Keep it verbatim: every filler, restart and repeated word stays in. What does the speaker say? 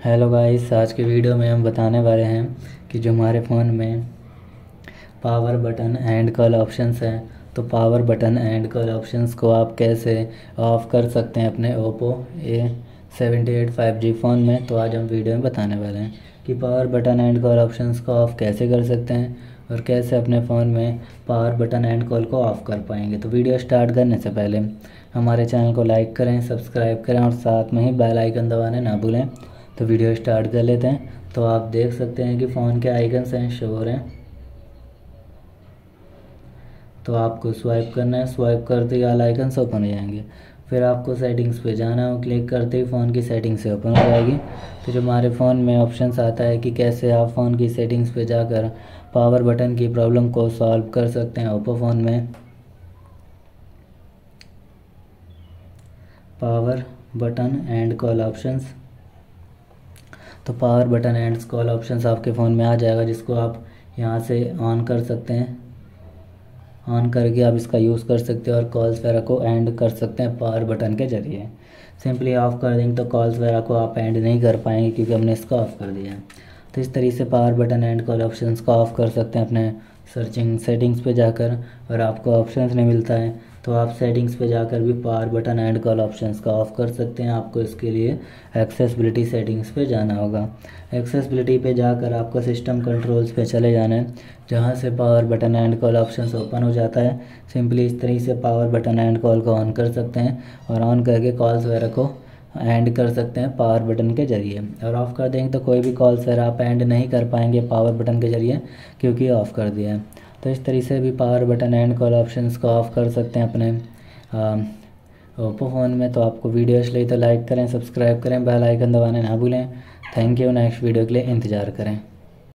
Hello guys, आज के video में हम बताने वाले हैं कि जो हमारे फ़ोन में power button and call options हैं, तो power button and call options को आप कैसे ऑफ़ कर सकते हैं अपने Oppo A seventy eight five G phone में। तो आज हम वीडियो में बताने वाले हैं कि power button and call options को ऑफ़ कैसे कर सकते हैं और कैसे अपने फ़ोन में पावर बटन एंड कॉल को ऑफ़ कर पाएंगे। तो वीडियो स्टार्ट करने से पहले हमारे चैनल को लाइक करें, सब्सक्राइब करें और साथ में ही बेल आइकन दबाने ना भूलें। तो वीडियो स्टार्ट कर लेते हैं। तो आप देख सकते हैं कि फ़ोन के आइकन्स हैं, शो हो रहे हैं। तो आपको स्वाइप करना है, स्वाइप करते ही ऑल आइकन्स ओपन हो जाएंगे। फिर आपको सेटिंग्स पे जाना है, क्लिक करते ही फ़ोन की सेटिंग्स से ओपन हो जाएगी। तो जो हमारे फ़ोन में ऑप्शंस आता है कि कैसे आप फ़ोन की सेटिंग्स पे जाकर पावर बटन की प्रॉब्लम को सॉल्व कर सकते हैं ओप्पो फ़ोन में। Power button and call options, तो power button and call options आपके फ़ोन में आ जाएगा, जिसको आप यहाँ से ऑन कर सकते हैं। ऑन करके आप इसका यूज़ कर सकते हैं और कॉल्स वगैरह को एंड कर सकते हैं पावर बटन के ज़रिए। सिंपली ऑफ़ कर देंगे तो कॉल्स वगैरह को आप एंड नहीं कर पाएंगे, क्योंकि हमने इसको ऑफ़ कर दिया है। तो इस तरीके से power button and call options को ऑफ़ कर सकते हैं अपने सर्चिंग सेटिंग्स पे जाकर। और आपको ऑप्शंस नहीं मिलता है तो आप सेटिंग्स पे जाकर भी power button and call options का ऑफ़ कर सकते हैं। आपको इसके लिए एक्सेसिबिलिटी सेटिंग्स पे जाना होगा। एक्सेसिबिलिटी पे जाकर आपको सिस्टम कंट्रोल्स पे चले जाना है, जहाँ से power button and call options open हो जाता है। सिंपली इस तरीके से पावर बटन एंड कॉल को ऑन कर सकते हैं और ऑन करके कॉल्स वगैरह को एंड कर सकते हैं पावर बटन के ज़रिए। और ऑफ़ कर देंगे तो कोई भी कॉल्स वगैरह आप एंड नहीं कर पाएंगे पावर बटन के ज़रिए, क्योंकि ऑफ़ कर दिया है। तो इस तरीके से भी power button and call options को ऑफ़ कर सकते हैं अपने ओप्पो फ़ोन में। तो आपको वीडियो अच्छी लगी तो लाइक करें, सब्सक्राइब करें, बेल आइकन दबाना ना भूलें। Thank you. नेक्स्ट वीडियो के लिए इंतज़ार करें।